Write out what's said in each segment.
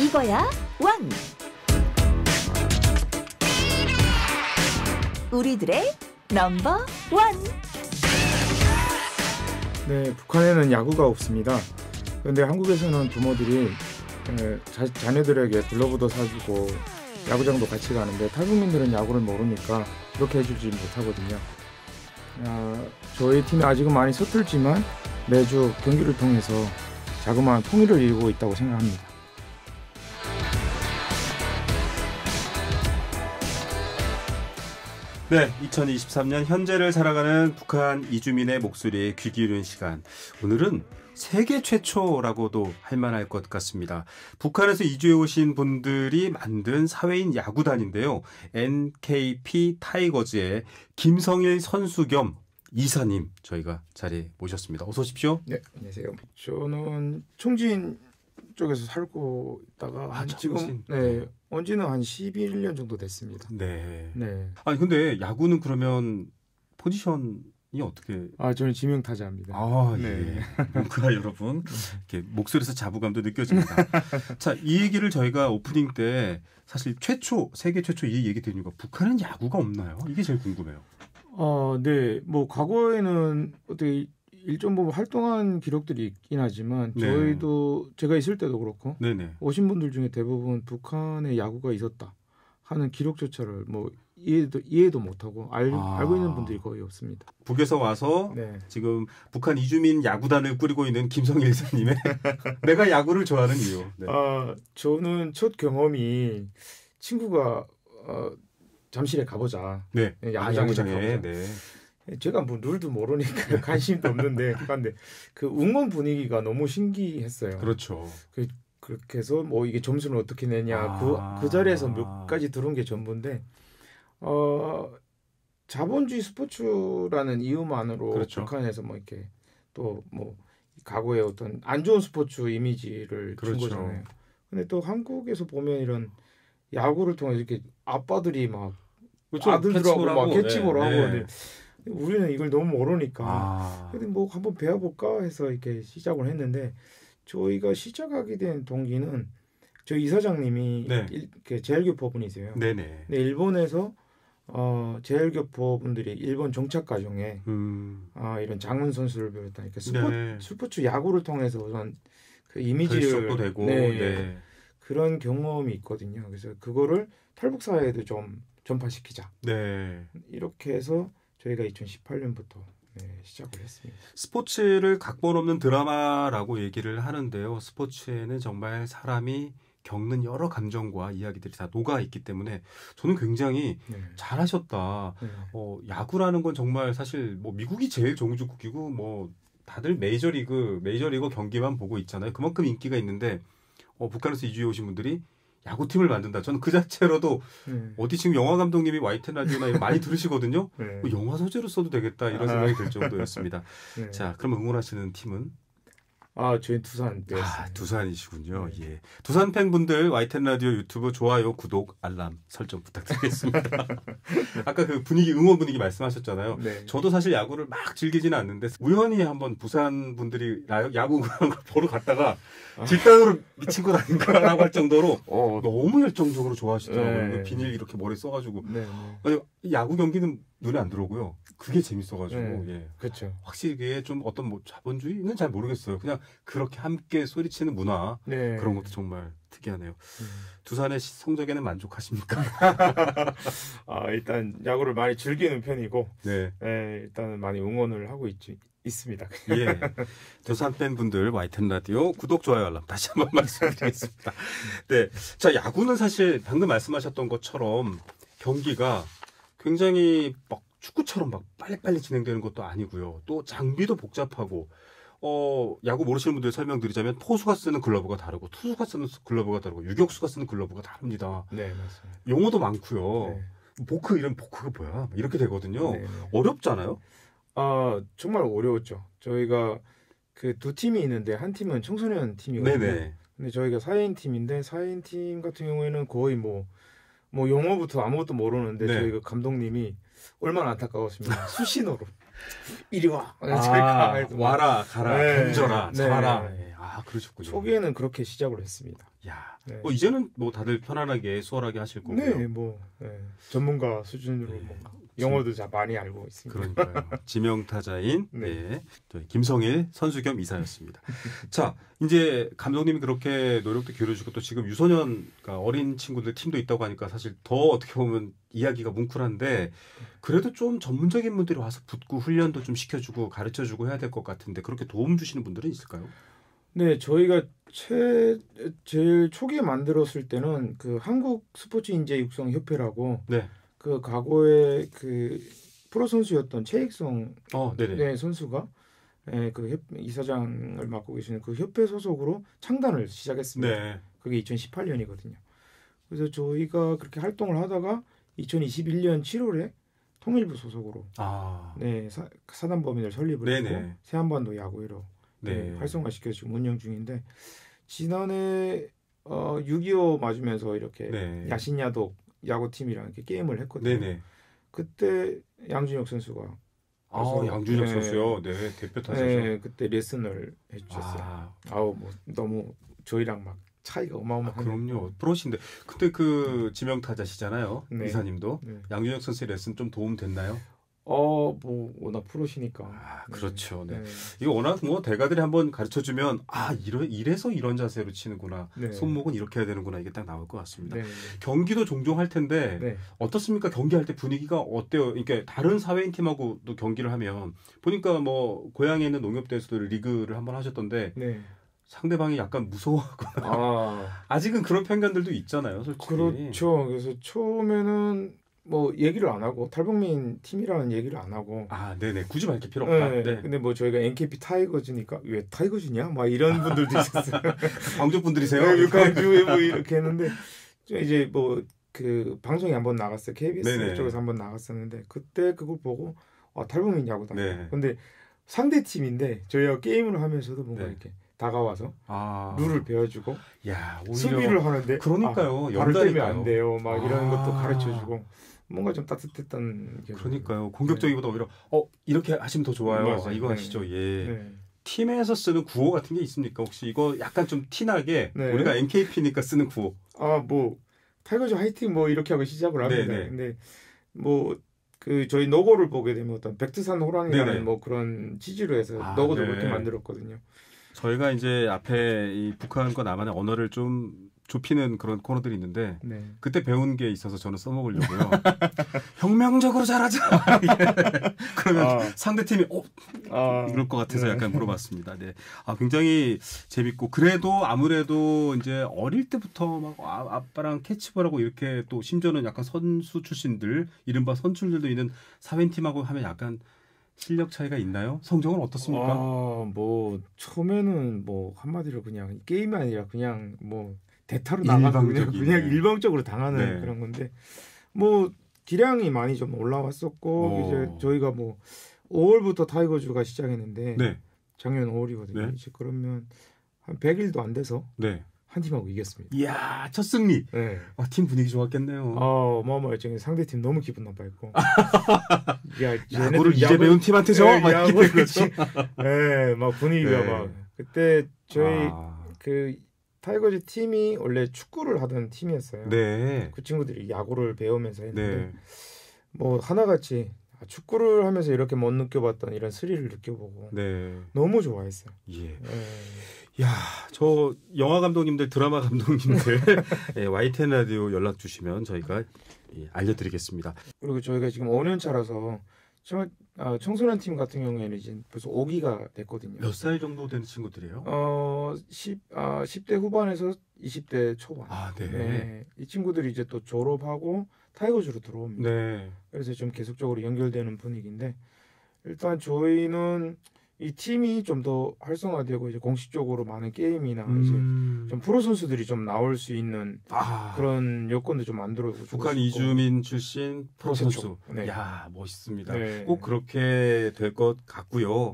이거야 왕. 우리들의 넘버 원. 네, 북한에는 야구가 없습니다. 그런데 한국에서는 부모들이 자녀들에게 글러브도 사주고 야구장도 같이 가는데 탈북민들은 야구를 모르니까 그렇게 해주지 못하거든요. 저희 팀이 아직은 많이 서툴지만 매주 경기를 통해서 자그마한 통일을 이루고 있다고 생각합니다. 네, 2023년 현재를 살아가는 북한 이주민의 목소리에 귀 기울이는 시간. 오늘은 세계 최초라고도 할 만할 것 같습니다. 북한에서 이주해 오신 분들이 만든 사회인 야구단인데요. NKP 타이거즈의 김성일 선수 겸 이사님 저희가 자리에 모셨습니다. 어서 오십시오. 네, 안녕하세요. 저는 청진 쪽에서 살고 있다가 지금 온 지는 한 11년 정도 됐습니다. 네. 네. 아니 근데 야구는 그러면 포지션이 어떻게? 저는 지명타자입니다. 네. 뭔가 여러분 이렇게 목소리에서 자부감도 느껴집니다. 자, 이 얘기를 저희가 오프닝 때 사실 세계 최초 이 얘기 드리니까 북한은 야구가 없나요? 이게 제일 궁금해요. 네. 뭐 과거에는 어떻게 일정 부분 활동한 기록들이 있긴 하지만 저희도 제가 있을 때도 그렇고 오신 분들 중에 대부분 북한에 야구가 있었다 하는 기록조차를 뭐 이해도 못하고 알고 있는 분들이 거의 없습니다. 북에서 와서 지금 북한 이주민 야구단을 꾸리고 있는 김성일 이사님의 내가 야구를 좋아하는 이유. 네. 저는 첫 경험이 친구가 잠실에 가보자. 네. 야구장에. 네. 제가 뭐 룰도 모르니까 관심도 없는데 근데 그 응원 분위기가 너무 신기했어요. 그렇죠. 그렇게 해서 뭐 이게 점수는 어떻게 내냐 그 자리에서 몇 가지 들은 게 전부인데 자본주의 스포츠라는 이유만으로 북한에서 뭐 이렇게 또 뭐 과거의 어떤 안 좋은 스포츠 이미지를 준 거잖아요. 근데 또 한국에서 보면 이런 야구를 통해서 이렇게 아빠들이 막 아들들하고 막 캐치볼 하고 근데 우리는 이걸 너무 모르니까 근데 뭐 한번 배워볼까 해서 이렇게 시작을 했는데 저희가 시작하게 된 동기는 저희 이사장님이 제일교포 분이세요. 근데 일본에서 제일교포 분들이 일본 정착 과정에 이런 장원 선수를 비롯하니까 스포츠 야구를 통해서 우선 그 이미지를 되고 그런 경험이 있거든요. 그래서 그거를 탈북 사회에도 좀 전파시키자. 이렇게 해서 저희가 2018년부터 시작을 했습니다. 스포츠를 각본 없는 드라마라고 얘기를 하는데요. 스포츠에는 정말 사람이 겪는 여러 감정과 이야기들이 다 녹아 있기 때문에 저는 굉장히 잘하셨다. 야구라는 건 정말 사실 뭐 미국이 제일 종주국이고 뭐 다들 메이저리그 경기만 보고 있잖아요. 그만큼 인기가 있는데 북한에서 이주해 오신 분들이 야구팀을 만든다. 저는 그 자체로도 어디 지금 영화 감독님이 YTN 라디오나 많이 들으시거든요. 뭐 영화 소재로 써도 되겠다 이런 생각이 들 정도였습니다. 자, 그럼 응원하시는 팀은? 저희 두산이었습니다. 두산이시군요. 예. 두산 팬분들 YTN 라디오 유튜브 좋아요, 구독, 알람 설정 부탁드리겠습니다. 아까 그 응원 분위기 말씀하셨잖아요. 저도 사실 야구를 막 즐기지는 않는데 우연히 한번 부산 분들이 야구 응원하는 걸 보러 갔다가 질단으로 미친 것 아닌가라고 할 정도로 너무 열정적으로 좋아하시더라고요. 비닐 이렇게 머리 써가지고. 아니, 야구 경기는 눈에 안 들어오고요. 그게 재밌어가지고 그렇죠. 확실히 이게 좀 어떤 뭐 자본주의는 잘 모르겠어요. 그냥 그렇게 함께 소리치는 문화 그런 것도 정말 특이하네요. 두산의 성적에는 만족하십니까? 일단 야구를 많이 즐기는 편이고 일단은 많이 응원을 하고 있습니다. 예. 두산 팬분들 YTN 라디오 구독, 좋아요, 알람 다시 한번 말씀드리겠습니다. 네. 자, 야구는 사실 방금 말씀하셨던 것처럼 경기가 굉장히 막 축구처럼 막 빨리빨리 진행되는 것도 아니고요. 또 장비도 복잡하고 야구 모르시는 분들 설명드리자면 포수가 쓰는 글러브가 다르고 투수가 쓰는 글러브가 다르고 유격수가 쓰는 글러브가 다릅니다. 네, 맞습니다. 용어도 많고요. 이런 포크가 뭐야? 이렇게 되거든요. 어렵잖아요? 정말 어려웠죠. 저희가 그 두 팀이 있는데 한 팀은 청소년 팀이거든요. 근데 저희가 4인 팀인데 4인 팀 같은 경우에는 거의 뭐 영어부터 아무것도 모르는데 저희가 감독님이 얼마나 안타까웠습니다. 수신호로 이리 와. 와라, 가라, 던져라, 잡아라. 아, 그러셨군요. 초기에는 그렇게 시작을 했습니다. 야, 네. 이제는 뭐 다들 편안하게 수월하게 하실 거고요. 네, 뭐 전문가 수준으로 뭐 영어도 많이 알고 있습니다. 그러니까요. 지명타자인 네. 저희 김성일 선수 겸 이사였습니다. 자, 이제 감독님이 그렇게 노력도 기울여주고 또 지금 유소년, 그러니까 어린 친구들 팀도 있다고 하니까 사실 더 어떻게 보면 이야기가 뭉클한데 그래도 좀 전문적인 분들이 와서 붙고 훈련도 좀 시켜주고 가르쳐주고 해야 될 것 같은데 그렇게 도움 주시는 분들은 있을까요? 네, 저희가 제일 초기에 만들었을 때는 그 한국 스포츠 인재 육성 협회라고 네. 그 과거에 그 프로 선수였던 최익성 선수가 그 이사장을 맡고 계시는 그 협회 소속으로 창단을 시작했습니다. 네. 그게 2018년이거든요. 그래서 저희가 그렇게 활동을 하다가 2021년 7월에 통일부 소속으로 사단 범위를 설립을 했고 새한반도 야구회로 활성화시켜서 지금 운영 중인데 지난해 6.25 맞으면서 이렇게 야신야독 야구팀이랑 이렇게 게임을 했거든요. 네네. 그때 양준혁 선수가 양준혁 선수요. 네, 대표 타자죠. 네, 그때 레슨을 해주셨어요. 뭐 너무 저희랑 막 차이가 어마어마한. 그럼요. 프로신데 그때 그 지명 타자시잖아요. 이사님도 양준혁 선수의 레슨 좀 도움 됐나요? 뭐 워낙 프로시니까. 그렇죠. 네. 이거 워낙 뭐 대가들이 한번 가르쳐주면 이래서 이런 자세로 치는구나. 손목은 이렇게 해야 되는구나. 이게 딱 나올 것 같습니다. 경기도 종종 할 텐데 어떻습니까? 경기할 때 분위기가 어때요? 그러니까 다른 사회인 팀하고도 경기를 하면 보니까 뭐 고향에 있는 농협대에서도 리그를 한번 하셨던데 상대방이 약간 무서워하거나 아직은 그런 편견들도 있잖아요. 솔직히. 그렇죠. 그래서 처음에는 뭐 얘기를 안 하고 탈북민 팀이라는 얘기를 안 하고 네네 굳이 밝힐 필요 없다. 네. 근데 뭐 저희가 NKP 타이거즈니까 왜 타이거즈냐 막 이런 분들도 있었어요. 광주 분들이세요? 광주에 뭐 이렇게 했는데 이제 뭐 그 방송에 한번 나갔어요. KBS 쪽에서 한번 나갔었는데 그때 그걸 보고 탈북민 야구다. 근데 상대 팀인데 저희가 게임을 하면서도 뭔가 이렇게 다가와서 룰을 배워주고 수비를 하는데 그러니까요. 발을 떼면 안 돼요. 막 이런 것도 가르쳐주고 뭔가 좀 따뜻했던 그러니까요. 공격적이보다 오히려 이렇게 하시면 더 좋아요. 이거 하시죠. 팀에서 쓰는 구호 같은 게 있습니까? 혹시 이거 약간 좀 티나게 우리가 NKP니까 쓰는 구호. 뭐 타이거즈 화이팅 뭐 이렇게 하고 시작을 합니다. 근데 뭐 그 저희 로고를 보게 되면 어떤 백두산 호랑이라는 뭐 그런 취지로 해서 로고도 그렇게 만들었거든요. 저희가 이제 앞에 이 북한과 남한의 언어를 좀 좁히는 그런 코너들이 있는데 그때 배운 게 있어서 저는 써먹으려고요. 혁명적으로 잘하자. 그러면 상대팀이 이럴 것 같아서 약간 물어봤습니다. 네. 굉장히 재밌고 그래도 아무래도 이제 어릴 때부터 막 아빠랑 캐치볼하고 이렇게 또 심지어는 약간 선수 출신들 이른바 선출들도 있는 사회팀하고 하면 약간 실력 차이가 있나요? 성적은 어떻습니까? 뭐 처음에는 뭐 한마디로 그냥 게임이 아니라 그냥 뭐 대타로 나가고 그냥 일방적으로 당하는 그런 건데 뭐 기량이 많이 좀 올라왔었고 이제 저희가 뭐 5월부터 타이거즈가 시작했는데 작년 5월이거든요. 이제 그러면 한 100일도 안 돼서 한 팀하고 이겼습니다. 이야, 첫 승리. 팀 분위기 좋았겠네요. 어마어마했죠. 상대팀 너무 기분 나빠했고. 야구를 이제 배운 팀한테 져? 그렇지. 막 분위기가 막 그때 저희 그 타이거즈 팀이 원래 축구를 하던 팀이었어요. 그 친구들이 야구를 배우면서 했는데 뭐 하나같이 축구를 하면서 이렇게 못 느껴봤던 이런 스릴을 느껴보고 너무 좋아했어요. 야, 저 영화 감독님들, 드라마 감독님들 YTN 라디오 연락 주시면 저희가 알려드리겠습니다. 그리고 저희가 지금 5년 차라서 청소년 팀 같은 경우에는 이제 벌써 5기가 됐거든요. 몇 살 정도 되는 친구들이에요? 10대 후반에서 20대 초반. 이 친구들이 이제 또 졸업하고 타이거즈로 들어옵니다. 그래서 좀 계속적으로 연결되는 분위기인데 일단 저희는 이 팀이 좀 더 활성화되고 이제 공식적으로 많은 게임이나 이제 좀 프로 선수들이 좀 나올 수 있는 그런 여건도 좀 만들어주고 북한 이주민 출신 프로 선수. 야, 멋있습니다. 꼭 그렇게 될 것 같고요.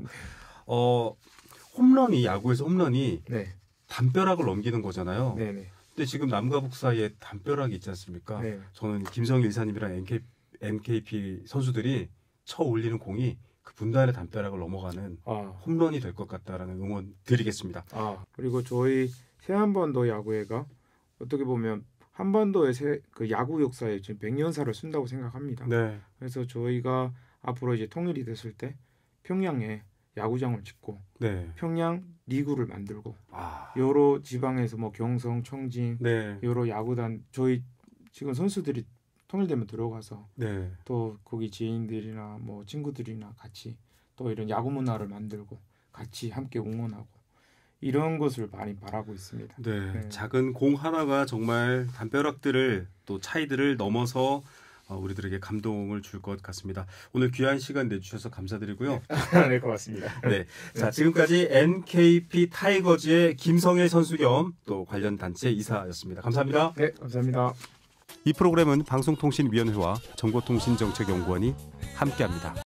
홈런이 야구에서 홈런이 담벼락을 넘기는 거잖아요. 근데 지금 남과 북 사이에 담벼락이 있지 않습니까? 저는 김성일 이사님이랑 NKP 선수들이 쳐 올리는 공이 그 분단의 담벼락을 넘어가는 홈런이 될 것 같다라는 응원 드리겠습니다. 그리고 저희 새한반도 야구회가 어떻게 보면 한반도의 그 야구 역사에 지금 100년사를 쓴다고 생각합니다. 네. 그래서 저희가 앞으로 이제 통일이 됐을 때 평양에 야구장을 짓고 네. 평양 리그를 만들고 여러 지방에서 뭐 경성, 청진 네. 여러 야구단 저희 지금 선수들이 통일되면 들어가서 네. 또 거기 지인들이나 뭐 친구들이나 같이 또 이런 야구 문화를 만들고 같이 함께 응원하고 이런 것을 많이 바라고 있습니다. 네. 작은 공 하나가 정말 담벼락들을 또 차이들을 넘어서 우리들에게 감동을 줄 것 같습니다. 오늘 귀한 시간 내주셔서 감사드리고요. 네, 고맙습니다. 네, 자 지금까지 NKP 타이거즈의 김성일 선수 겸 또 관련 단체 이사였습니다. 감사합니다. 네, 감사합니다. 이 프로그램은 방송통신위원회와 정보통신정책연구원이 함께합니다.